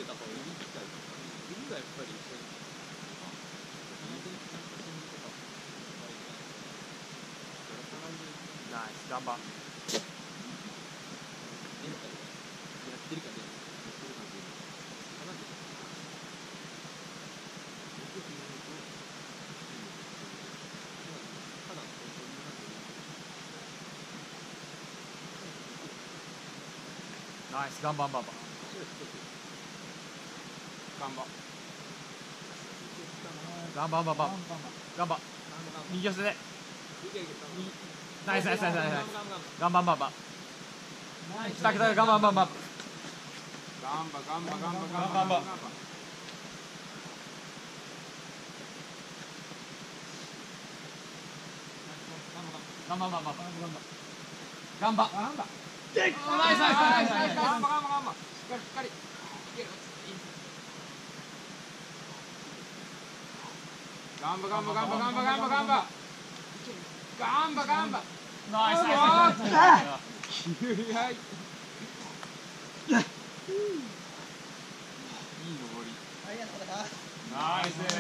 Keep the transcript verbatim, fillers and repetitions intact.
た方が指使い指がやっぱり一緒にナイス、頑張っ。 やってるかでやってるかで離れてただナイス、頑張んばば。 頑張頑張んばば。頑張。右寄せで。ナイスナイスナイスナイス。頑張んばば。来た来た、頑張んばば。 ガンバガンバガンバガンバガンバ頑張んば。頑張んばば。頑張。ナイスナイスナイスナイス。 ガンバガンバガンバしっかりしっかりガンバガンバガンバガンバガンバガンバガンバガンバガンバナイスナイスナイス。 気合いいい登りナイス。